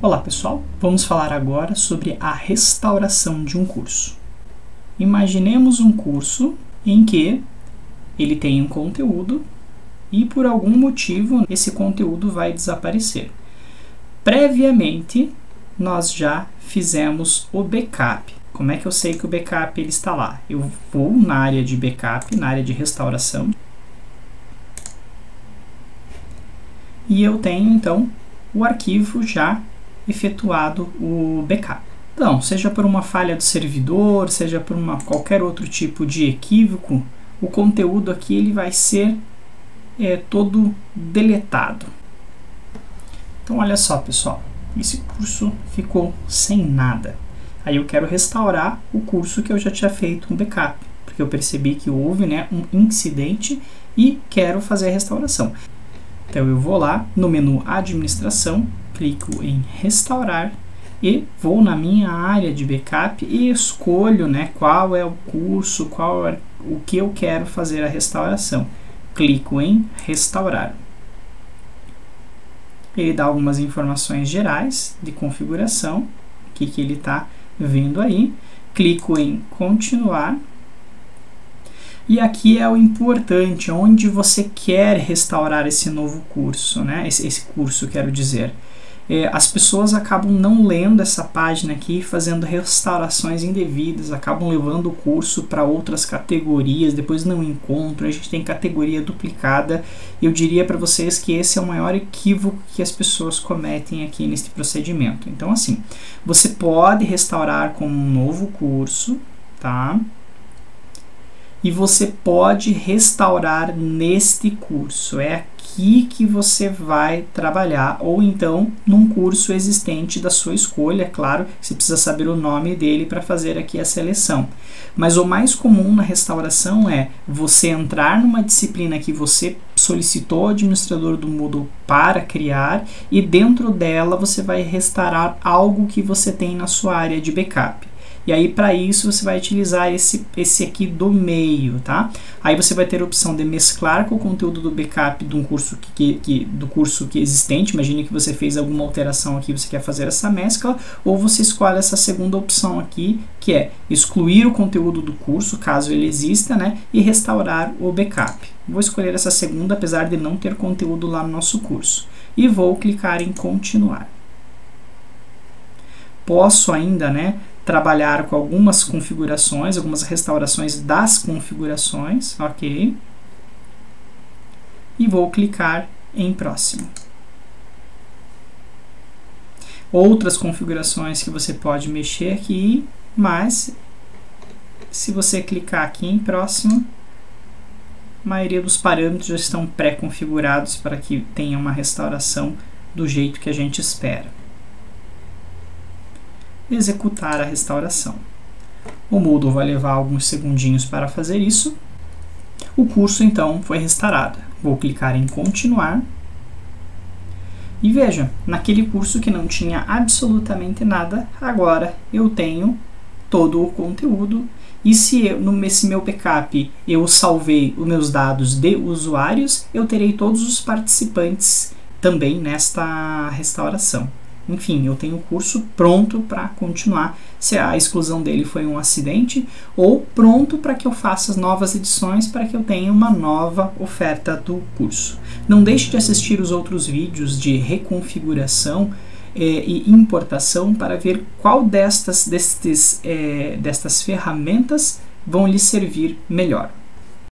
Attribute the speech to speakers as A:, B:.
A: Olá pessoal, vamos falar agora sobre a restauração de um curso. Imaginemos um curso em que ele tem um conteúdo e por algum motivo esse conteúdo vai desaparecer. Previamente, nós já fizemos o backup. Como é que eu sei que o backup ele está lá? Eu vou na área de backup, na área de restauração, e eu tenho então o arquivo já efetuado o backup. Então, seja por uma falha do servidor, seja por qualquer outro tipo de equívoco, o conteúdo aqui ele vai ser todo deletado. Então, olha só, pessoal, esse curso ficou sem nada. Aí eu quero restaurar o curso que eu já tinha feito um backup, porque eu percebi que houve um incidente e quero fazer a restauração. Então, eu vou lá no menu Administração, clico em Restaurar e vou na minha área de backup e escolho qual é o curso, o que eu quero fazer a restauração. Clico em Restaurar. Ele dá algumas informações gerais de configuração, o que ele está vendo aí. Clico em Continuar. E aqui é o importante, onde você quer restaurar esse novo curso, esse curso, quero dizer. As pessoas acabam não lendo essa página aqui, fazendo restaurações indevidas, acabam levando o curso para outras categorias, depois não encontram, a gente tem categoria duplicada. Eu diria para vocês que esse é o maior equívoco que as pessoas cometem aqui nesse procedimento. Então, assim, você pode restaurar com um novo curso, tá? E você pode restaurar neste curso. É aqui que você vai trabalhar, ou então num curso existente da sua escolha. Claro, você precisa saber o nome dele para fazer aqui a seleção. Mas o mais comum na restauração é você entrar numa disciplina que você solicitou ao administrador do Moodle para criar e dentro dela você vai restaurar algo que você tem na sua área de backup. E aí, para isso, você vai utilizar esse aqui do meio, tá? Aí você vai ter a opção de mesclar com o conteúdo do backup de um curso do curso que é existente. Imagine que você fez alguma alteração aqui, você quer fazer essa mescla, ou você escolhe essa segunda opção aqui, que é excluir o conteúdo do curso, caso ele exista, e restaurar o backup. Vou escolher essa segunda, apesar de não ter conteúdo lá no nosso curso. E vou clicar em Continuar. Posso ainda, trabalhar com algumas configurações, algumas restaurações das configurações, ok? E vou clicar em Próximo. Outras configurações que você pode mexer aqui, mas se você clicar aqui em Próximo, a maioria dos parâmetros já estão pré-configurados para que tenha uma restauração do jeito que a gente espera. Executar a restauração. O Moodle vai levar alguns segundinhos para fazer isso. O curso então foi restaurado. Vou clicar em Continuar. E veja, naquele curso que não tinha absolutamente nada, agora eu tenho todo o conteúdo. E se nesse meu backup eu salvei os meus dados de usuários, eu terei todos os participantes também nesta restauração. Enfim, eu tenho o curso pronto para continuar, se a exclusão dele foi um acidente, ou pronto para que eu faça as novas edições, para que eu tenha uma nova oferta do curso. Não deixe de assistir os outros vídeos de reconfiguração e importação para ver qual destas ferramentas vão lhe servir melhor.